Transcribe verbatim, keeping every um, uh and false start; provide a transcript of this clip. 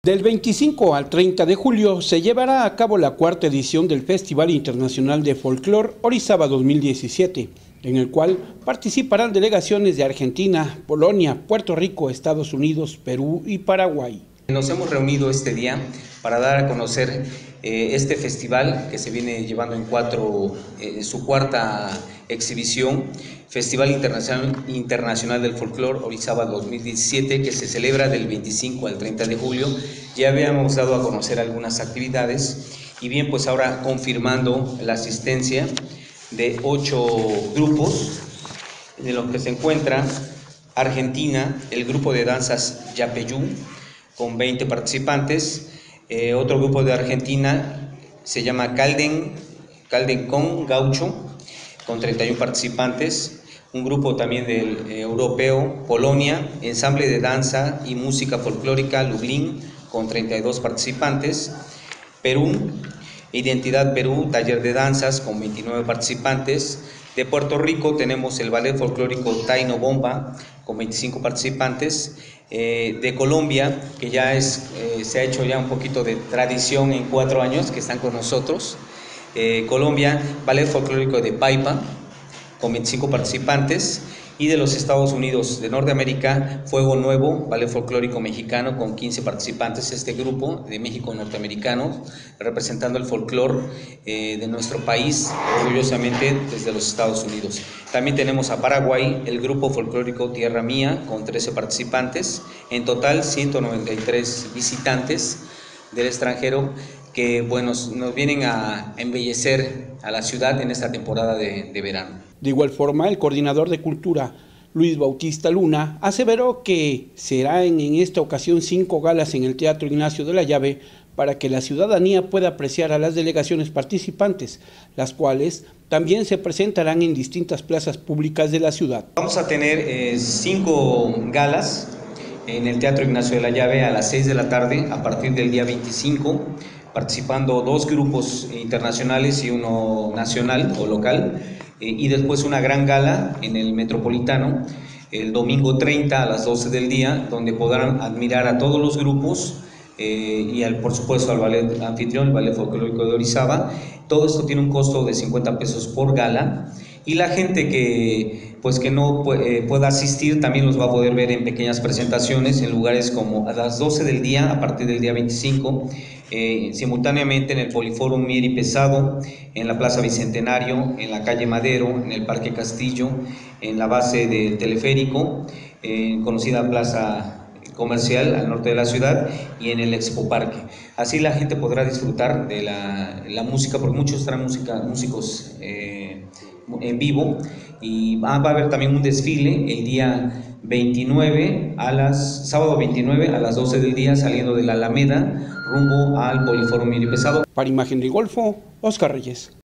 Del veinticinco al treinta de julio se llevará a cabo la cuarta edición del Festival Internacional de Folclor Orizaba dos mil diecisiete, en el cual participarán delegaciones de Argentina, Polonia, Puerto Rico, Estados Unidos, Perú y Paraguay. Nos hemos reunido este día para dar a conocer eh, este festival que se viene llevando en cuatro, eh, su cuarta exhibición, Festival Internacional, Internacional del Folclor Orizaba dos mil diecisiete, que se celebra del veinticinco al treinta de julio. Ya habíamos dado a conocer algunas actividades y bien, pues ahora confirmando la asistencia de ocho grupos, de los que se encuentra Argentina, el grupo de danzas Yapeyú, con veinte participantes, eh, otro grupo de Argentina se llama Calden, Calden con Gaucho, con treinta y uno participantes, un grupo también del eh, europeo, Polonia, ensamble de danza y música folclórica Lublin, con treinta y dos participantes, Perú, Identidad Perú, taller de danzas, con veintinueve participantes, de Puerto Rico tenemos el ballet folclórico Taino Bomba, con veinticinco participantes, eh, de Colombia, que ya es, eh, se ha hecho ya un poquito de tradición en cuatro años que están con nosotros, eh, Colombia, ballet folclórico de Paipa, con veinticinco participantes, y de los Estados Unidos de Norteamérica, Fuego Nuevo, ballet folclórico mexicano, con quince participantes, este grupo de México norteamericano, representando el folclor eh, de nuestro país, orgullosamente desde los Estados Unidos. También tenemos a Paraguay, el grupo folclórico Tierra Mía, con trece participantes, en total ciento noventa y tres visitantes del extranjero que bueno, nos vienen a embellecer a la ciudad en esta temporada de, de verano. De igual forma, el coordinador de Cultura, Luis Bautista Luna, aseveró que serán en esta ocasión cinco galas en el Teatro Ignacio de la Llave para que la ciudadanía pueda apreciar a las delegaciones participantes, las cuales también se presentarán en distintas plazas públicas de la ciudad. Vamos a tener eh, cinco galas en el Teatro Ignacio de la Llave a las seis de la tarde, a partir del día veinticinco, participando dos grupos internacionales y uno nacional o local, eh, y después una gran gala en el Metropolitano, el domingo treinta a las doce del día, donde podrán admirar a todos los grupos, eh, y al, por supuesto al ballet anfitrión, el Ballet Folclórico de Orizaba. Todo esto tiene un costo de cincuenta pesos por gala, y la gente que, pues, que no pueda asistir también los va a poder ver en pequeñas presentaciones en lugares como a las doce del día, a partir del día veinticinco, eh, simultáneamente en el Poliforum Mieri Pesado, en la Plaza Bicentenario, en la calle Madero, en el Parque Castillo, en la base del teleférico, eh, conocida Plaza Comercial al norte de la ciudad, y en el Expo Parque. Así la gente podrá disfrutar de la, la música, porque muchos estarán música, músicos eh, en vivo, y va, va a haber también un desfile el día veintinueve, a las, sábado veintinueve a las doce del día, saliendo de la Alameda rumbo al Poliforum Mieri Pesado. Para Imagen del Golfo, Oscar Reyes.